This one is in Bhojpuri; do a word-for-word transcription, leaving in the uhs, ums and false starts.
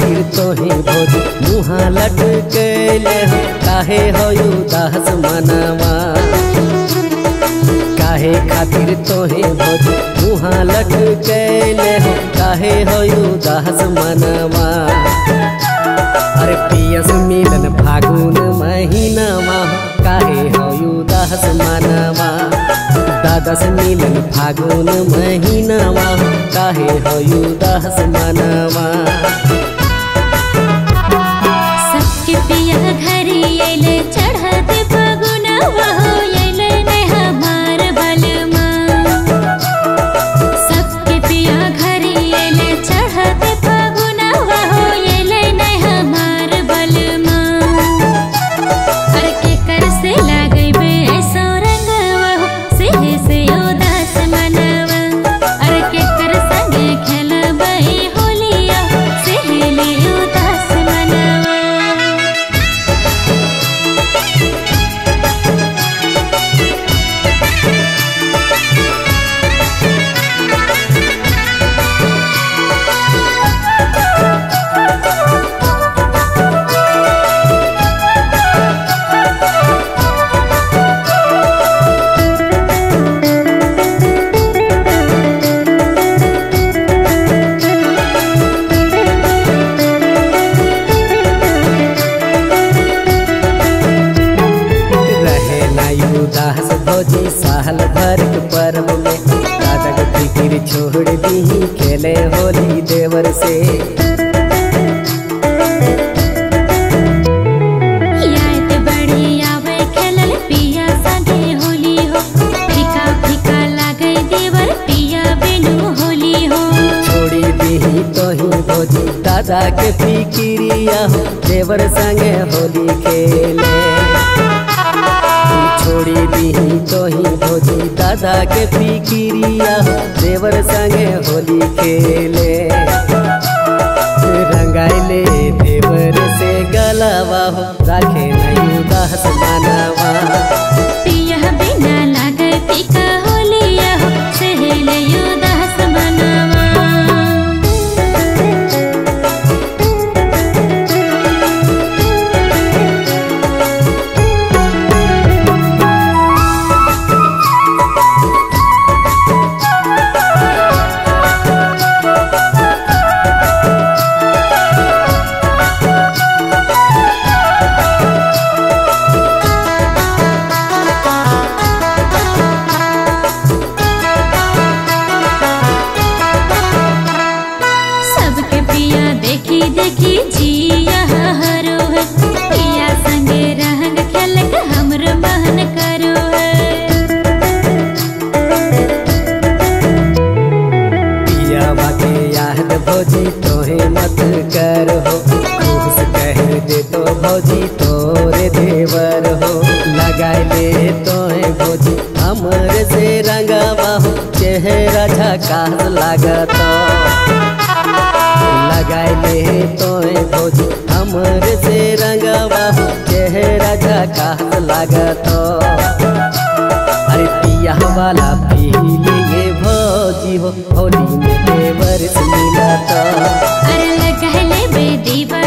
खातिर तोहे भौजी मुहा लटकैले हो काहे हो उदास मनवा। काहे खातिर तोहे भौजी मुहा लटकैले हो काहे हो उदास मनवा। अरे पियस मिलन फागुन महीनावा काहे हो उदास मनवा। दादस मिलन फागुन महीनावा काहे हो उदास मनवा। सबके पिया घरे अइले चढ़त फगुनवा हो अइले ने हमार बलमा। सबके पिया घरे अइले चढ़त फगुनवा हो अइले ने हमार बलमा। अरे के कर से लागइबे ऐसो रंगवा हो सेहे से उदास मनवा। अरे के कर संगे खेलबै होलिया सेहेले उदास मनवा। उदास भौजी साल भर के पर्व में दादा के फिकिर छोड़ दी खेले होली देवर से। याद बड़ी आवे खेलल पिया संगे होली हो फीका फीका लागे देवर पिया बिनु होली हो। छोड़ी दी तोही भौजी दादा के फिकिरिया हो देवर संगे होली खेले। छोड़ी दी तोही भौजी दादा के फिकिरिया हो देवर संगे होली खेले। रंगाइले देवर से गलावा हो राखे नहीं उदास मनवा। पिया बिना लागे फीका होलिया हो सेहेले उदास मनवा। देखी देखी जिया हरो है पिया संगे रंग खेलक हमर मन करो है। पियावा के याद भौजी तोहे मत करो खुश कह दे तो भौजी तोरे देवर हो। लगाए ले तोहे भौजी हमर से रंगवा हो चेहरा झकास लागत। लगाए ले तोहे भौजी हमर से रंगवा हो चेहरा झकास लागत। अरे पिया वाला पीले ये भौजी हो होली में देवर से मिलत। अरे लगाए ले बे दीवा